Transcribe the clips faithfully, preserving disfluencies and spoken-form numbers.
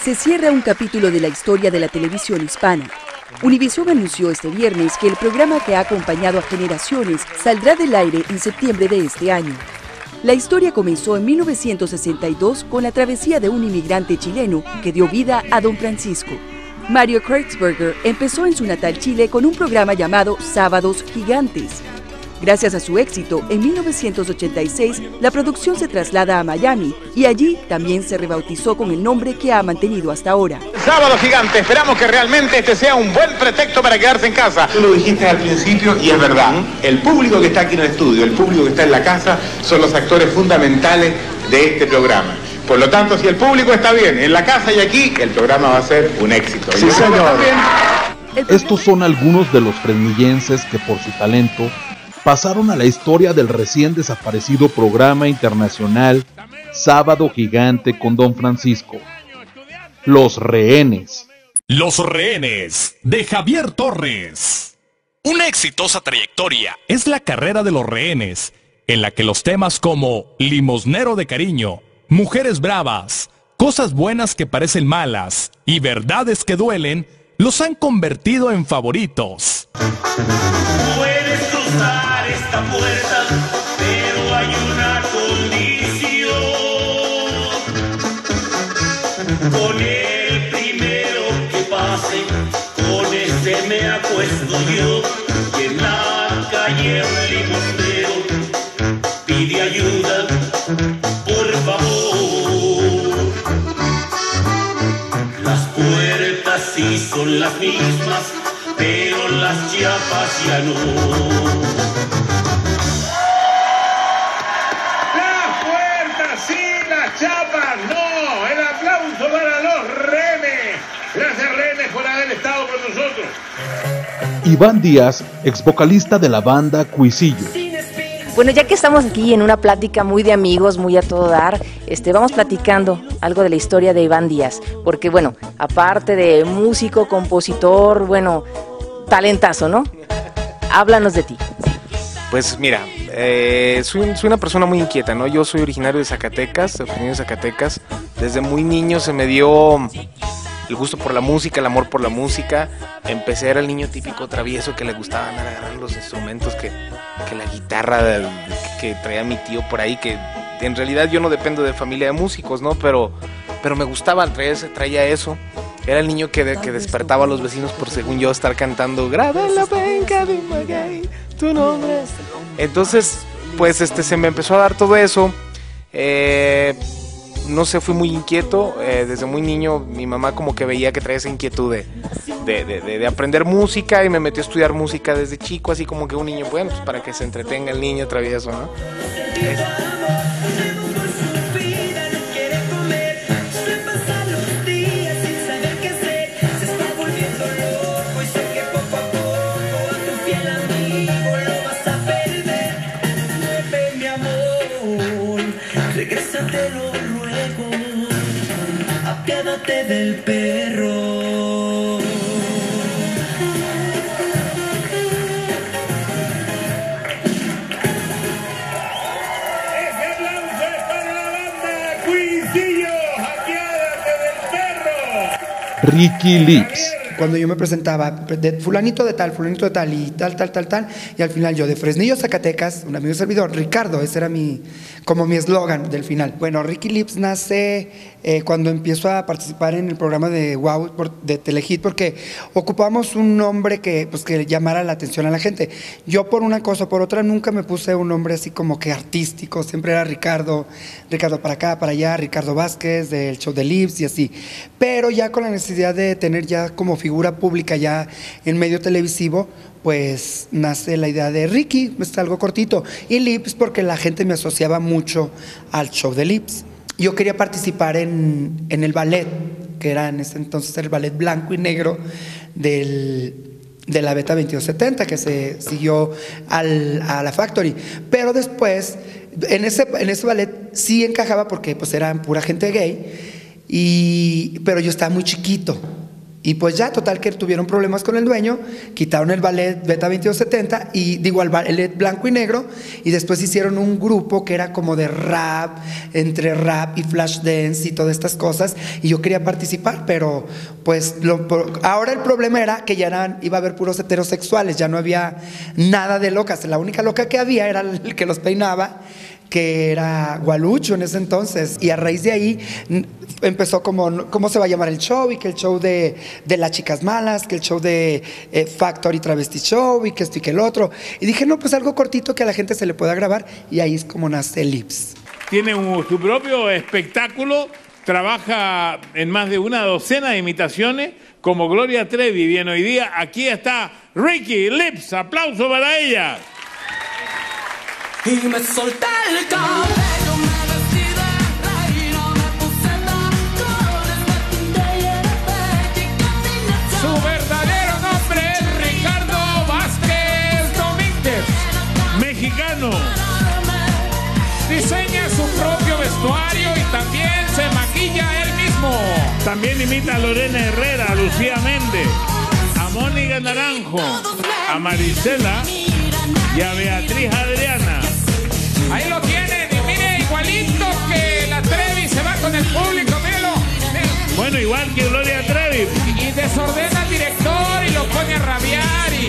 se cierra un capítulo de la historia de la televisión hispana. Univision anunció este viernes que el programa que ha acompañado a generaciones saldrá del aire en septiembre de este año. La historia comenzó en mil novecientos sesenta y dos con la travesía de un inmigrante chileno que dio vida a Don Francisco. Mario Kreutzberger empezó en su natal Chile con un programa llamado Sábados Gigantes. Gracias a su éxito, en mil novecientos ochenta y seis la producción se traslada a Miami y allí también se rebautizó con el nombre que ha mantenido hasta ahora. Sábado Gigante, esperamos que realmente este sea un buen pretexto para quedarse en casa. Tú lo dijiste al principio y es verdad, el público que está aquí en el estudio, el público que está en la casa, son los actores fundamentales de este programa. Por lo tanto, si el público está bien en la casa y aquí, el programa va a ser un éxito. Sí, señor. Estos son algunos de los fresnillenses que por su talento pasaron a la historia del recién desaparecido programa internacional Sábado Gigante con Don Francisco. Los Rehenes. Los Rehenes, de Javier Torres. Una exitosa trayectoria es la carrera de Los Rehenes, en la que los temas como Limosnero de Cariño, Mujeres Bravas, Cosas Buenas que Parecen Malas y Verdades que Duelen los han convertido en favoritos. Puedes cruzar esta puerta, pero hay una condición. Con el primero que pase, con ese me acuesto yo. Y en la calle un limosnero pide ayuda, por favor. Las puertas sí son las mismas, pero las chapas ya no. Las puertas sí, las chapas no. El aplauso para Los Rehenes. Gracias, Rehenes, por haber estado con nosotros. Iván Díaz, ex vocalista de la banda Cuisillo. Bueno, ya que estamos aquí en una plática muy de amigos, muy a todo dar, este, vamos platicando algo de la historia de Iván Díaz, porque bueno, aparte de músico, compositor, bueno, talentazo, ¿no? Háblanos de ti. Pues mira, eh, soy, soy una persona muy inquieta, ¿no? Yo soy originario de Zacatecas, originario de Zacatecas. Desde muy niño se me dio el gusto por la música, el amor por la música. Empecé, era el niño típico travieso que le gustaba andar agarrando los instrumentos, que, que la guitarra de, que traía mi tío por ahí, que en realidad yo no dependo de familia de músicos, ¿no? Pero, pero me gustaba, traía, traía eso. Era el niño que, de, que despertaba a los vecinos por, según yo, estar cantando "Graba en la penca de Maguey tu nombre". Entonces, pues este, se me empezó a dar todo eso. Eh... No sé, fui muy inquieto, eh, desde muy niño mi mamá como que veía que traía esa inquietud de, de, de, de, de aprender música y me metió a estudiar música desde chico, así como que un niño, bueno, pues para que se entretenga el niño travieso, ¿no? Es... Apiádate del perro. Ese aplauso es para la banda Cuisillo. Apiádate del perro. Ricky Lips. Cuando yo me presentaba, de fulanito de tal, fulanito de tal, y tal, tal, tal, tal, y al final yo, de Fresnillo, Zacatecas, un amigo servidor, Ricardo, ese era mi, como mi eslogan del final. Bueno, Ricky Lips nace eh, cuando empiezo a participar en el programa de Wow, de Telehit, porque ocupamos un nombre que, pues, que llamara la atención a la gente. Yo por una cosa o por otra nunca me puse un nombre así como que artístico, siempre era Ricardo, Ricardo para acá, para allá, Ricardo Vázquez, del show de Lips y así. Pero ya con la necesidad de tener ya como figura pública ya en medio televisivo, pues nace la idea de Ricky, es algo cortito, y Lips porque la gente me asociaba mucho al show de Lips. Yo quería participar en, en el ballet, que era en ese entonces el ballet blanco y negro del, de la Beta veintidós setenta, que se siguió al, a la Factory, pero después en ese, en ese ballet sí encajaba porque pues eran pura gente gay, y, pero yo estaba muy chiquito. Y pues ya, total que tuvieron problemas con el dueño, quitaron el ballet Beta veintidós setenta y digo el ballet blanco y negro, y después hicieron un grupo que era como de rap, entre rap y flash dance y todas estas cosas, y yo quería participar, pero pues lo, ahora el problema era que ya eran, iba a haber puros heterosexuales, ya no había nada de locas, la única loca que había era el que los peinaba, que era Gualucho en ese entonces, y a raíz de ahí empezó como, ¿cómo se va a llamar el show? Y que el show de, de las chicas malas, que el show de eh, Factory Travesti Show, y que esto y que el otro, y dije, no, pues algo cortito que a la gente se le pueda grabar, y ahí es como nace Lips. Tiene un, su propio espectáculo, trabaja en más de una docena de imitaciones, como Gloria Trevi. Bien, hoy día aquí está Ricky Lips, aplauso para ella. Y me solté el cabello, me vestí de reina, me puse tacones, me pinté y era bella y caminé sola. Su verdadero nombre es Ricardo Vázquez Domínguez, mexicano. Diseña su propio vestuario y también se maquilla él mismo. También imita a Lorena Herrera, a Lucía Méndez, a Mónica Naranjo, a Marisela y a Beatriz Adriana. Ahí lo tienen, y mire, igualito que la Trevi, se va con el público, míralo. Bueno, igual que Gloria Trevi. Y, y desordena al director y lo pone a rabiar y...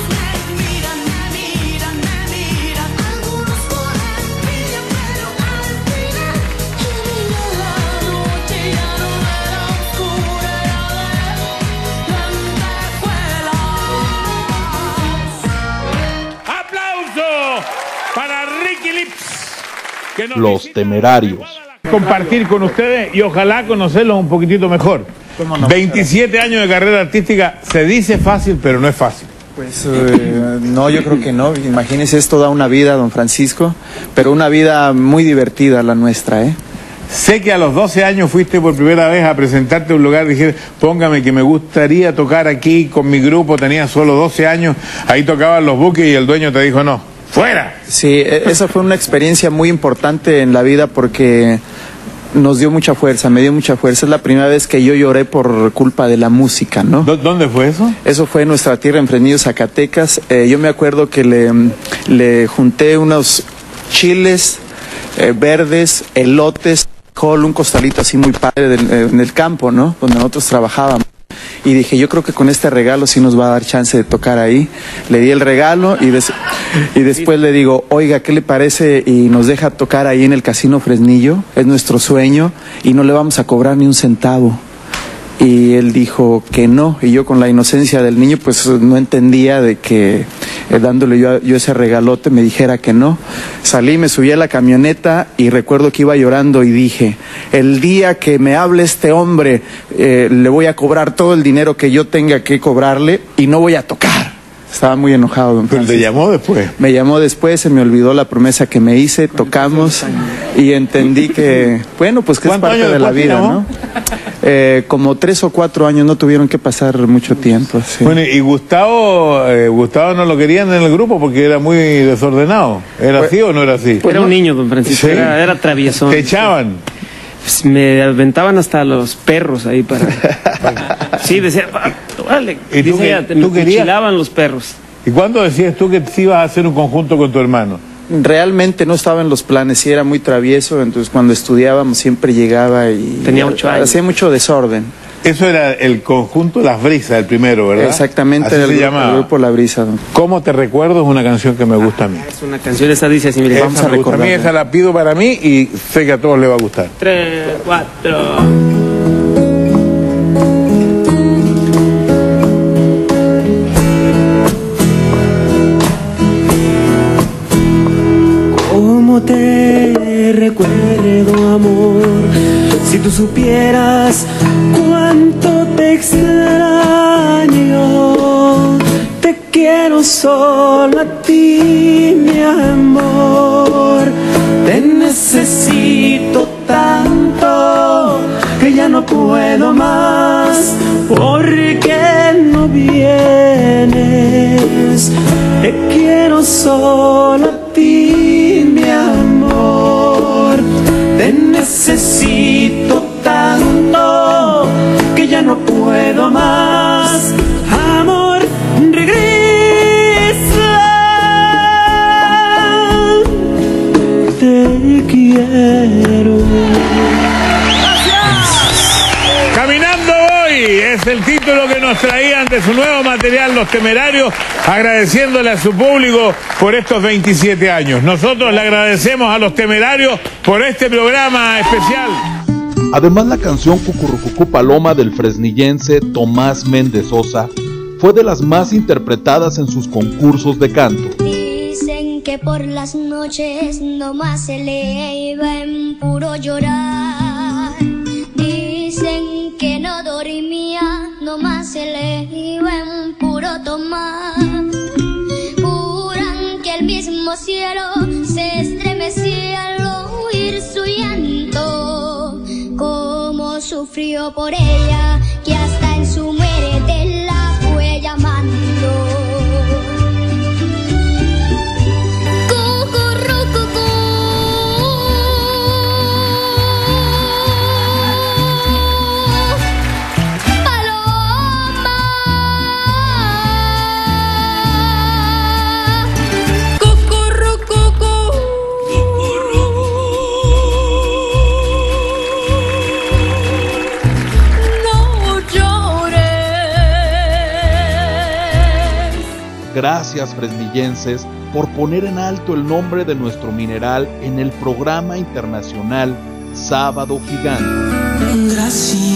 para Ricky Lips, que nos Los Temerarios. Compartir con ustedes y ojalá conocerlos un poquitito mejor. No? veintisiete años de carrera artística, se dice fácil, pero no es fácil. Pues eh, no, yo creo que no. Imagínese, es toda una vida, don Francisco, pero una vida muy divertida la nuestra, ¿eh? Sé que a los doce años fuiste por primera vez a presentarte a un lugar, dije, póngame que me gustaría tocar aquí con mi grupo, tenía solo doce años, ahí tocaban los buques y el dueño te dijo no. ¡Fuera! Sí, esa fue una experiencia muy importante en la vida porque nos dio mucha fuerza, me dio mucha fuerza. Es la primera vez que yo lloré por culpa de la música, ¿no? ¿Dónde fue eso? Eso fue en nuestra tierra, en Fresnillo, Zacatecas. Eh, yo me acuerdo que le, le junté unos chiles eh, verdes, elotes, col, un costalito así muy padre del, eh, en el campo, ¿no? Donde nosotros trabajábamos. Y dije, yo creo que con este regalo sí nos va a dar chance de tocar ahí. Le di el regalo y, des y después le digo, oiga, ¿qué le parece? Y nos deja tocar ahí en el Casino Fresnillo, es nuestro sueño, y no le vamos a cobrar ni un centavo. Y él dijo que no, y yo con la inocencia del niño pues no entendía de que eh, dándole yo, yo ese regalote me dijera que no. Salí, me subí a la camioneta y recuerdo que iba llorando y dije, el día que me hable este hombre eh, le voy a cobrar todo el dinero que yo tenga que cobrarle y no voy a tocar. Estaba muy enojado, don Francisco. ¿Pero te llamó después? Me llamó después, se me olvidó la promesa que me hice, tocamos y entendí que, bueno, pues que es parte de la vida, ¿no? Eh, como tres o cuatro años, no tuvieron que pasar mucho tiempo. Sí. Bueno, y Gustavo, eh, Gustavo no lo querían en el grupo porque era muy desordenado. ¿Era pues, así o no era así? Era un niño, don Francisco, sí. era, era traviesón. ¿Te echaban? Pues me aventaban hasta los perros ahí para... Sí, decía, vale. ¿Y tú, decía, que, me tú querías? cuchillaban los perros. ¿Y cuándo decías tú que sí ibas a hacer un conjunto con tu hermano? Realmente no estaba en los planes, sí era muy travieso, entonces cuando estudiábamos siempre llegaba y... Tenía ocho años. Hacía mucho desorden. Eso era el conjunto Las Brisas, el primero, ¿verdad? Exactamente, así el, se llamaba. el grupo La Brisa. Don. ¿Cómo te recuerdo? Es una canción que me gusta a mí. Es una canción, esa dice así, mire, vamos a recordar. A mí esa la pido para mí y sé que a todos les va a gustar. Tres, cuatro... Te recuerdo, amor, si tú supieras cuánto te extraño. Te quiero solo a ti, mi amor. Te necesito tanto que ya no puedo más. Porque no vienes. Te quiero solo a ti, mi amor. Te necesito tanto que ya no puedo más. es el título que nos traían de su nuevo material, Los Temerarios, agradeciéndole a su público por estos veintisiete años. Nosotros le agradecemos a Los Temerarios por este programa especial. Además, la canción Cucurrucucú Paloma del fresnillense Tomás Méndez Sosa fue de las más interpretadas en sus concursos de canto. Dicen que por las noches nomás se le iba en puro llorar. Dicen que no dormía, nomás se le iba en puro tomar. Juran que el mismo cielo se estremecía al oír su llanto. Cómo sufrió por ella, que hasta en su muerte la fue llamando. Gracias, fresnillenses, por poner en alto el nombre de nuestro mineral en el programa internacional Sábado Gigante. Gracias.